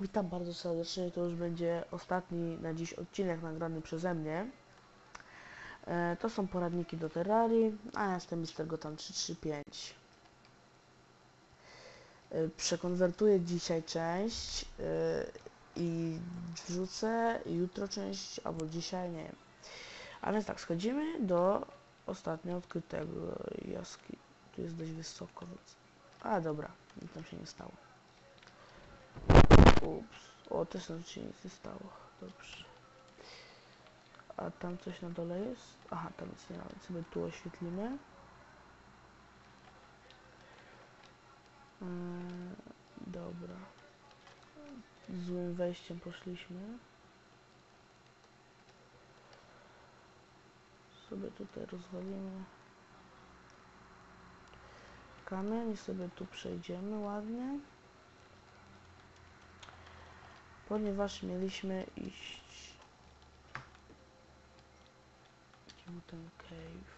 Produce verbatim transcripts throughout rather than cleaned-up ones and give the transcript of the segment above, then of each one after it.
Witam bardzo serdecznie, to już będzie ostatni na dziś odcinek nagrany przeze mnie. E, to są poradniki do Terrarii, a ja jestem mister Gotham trzy trzy pięć. E, przekonwertuję dzisiaj część e, i wrzucę jutro część, albo dzisiaj, nie wiem. A więc tak, schodzimy do ostatnio odkrytego jaskini. Tu jest dość wysoko, więc... A dobra, nic tam się nie stało. Ups. O, też tam się nic nie stało. Dobrze. A tam coś na dole jest? Aha, tam nic nie ma, więc sobie tu oświetlimy. Yy, dobra. Złym wejściem poszliśmy. Sobie tutaj rozwalimy kamień i sobie tu przejdziemy ładnie. Ponieważ mieliśmy iść... Gdzie był ten cave?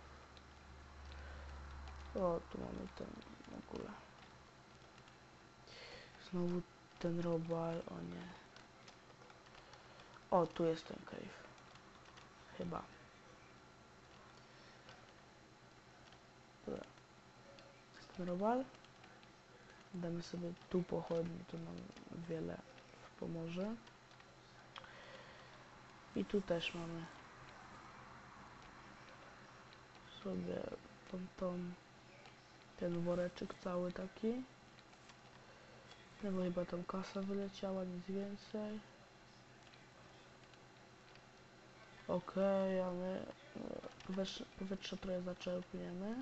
O, tu mamy ten w ogóle. Znowu ten robal, o nie. O, tu jest ten cave. Chyba. Dobra. Jest ten robal. Damy sobie tu pochodni, to nam wiele pomoże. I tu też mamy sobie tą, tą, ten woreczek cały taki. No bo chyba tam kasa wyleciała, nic więcej. Okej, okay, a my powietrze, powietrze trochę zaczerpniemy.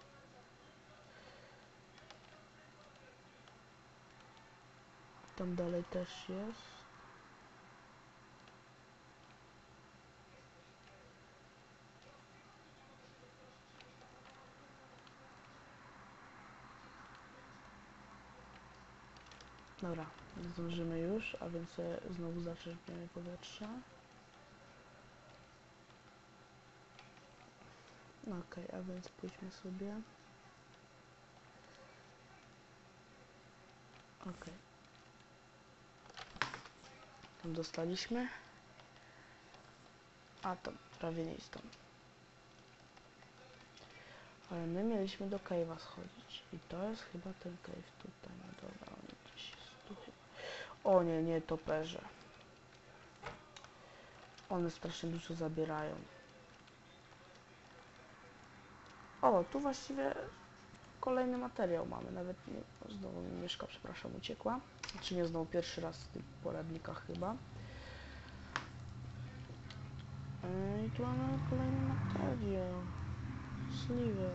Tam dalej też jest. Dobra, nie zdążymy już, a więc znowu zaczerpniemy powietrze. Okej, okay, a więc pójdźmy sobie. Okej. Okay. Tam dostaliśmy. A tam prawie nie jest tam. Ale my mieliśmy do cave'a schodzić. I to jest chyba ten cave tutaj. No dobra, on gdzieś jest tu chyba. O nie, nie, toperze. One strasznie dużo zabierają. O, tu właściwie kolejny materiał mamy. Nawet nie... Znowu mi myszka, przepraszam, uciekła. Znaczy nie, znowu pierwszy raz w tych poradnikach chyba. I tu mamy kolejny materiał. Sliver.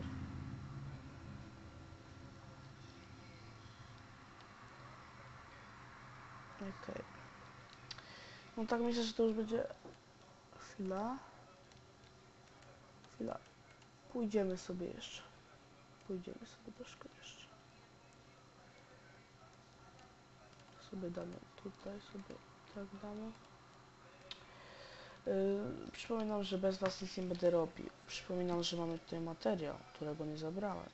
Okej. Okay. No tak myślę, że to już będzie... Chwila. Chwila. Pójdziemy sobie jeszcze. Pójdziemy sobie troszkę jeszcze. Sobie damy tutaj, sobie tak damy. Yy, przypominam, że bez was nic nie będę robił. Przypominam, że mamy tutaj materiał, którego nie zabrałem.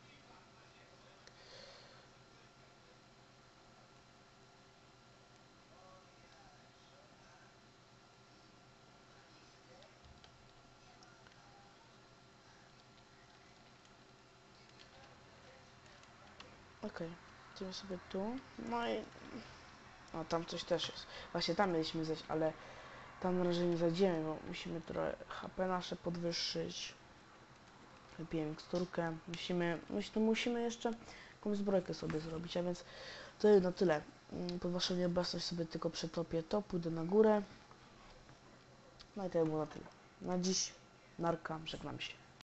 Okej, okay. Idziemy sobie tu. No i... O, tam coś też jest. Właśnie tam mieliśmy zejść, ale tam na razie nie zajdziemy, bo musimy trochę H P nasze podwyższyć. Wypiję miksturkę. Musimy, musimy, musimy jeszcze jakąś zbrojkę sobie zrobić, a więc to na tyle. Pod waszą nieobecność sobie tylko przetopię to, pójdę na górę. No i to było na tyle. Na dziś, narka, żegnam się.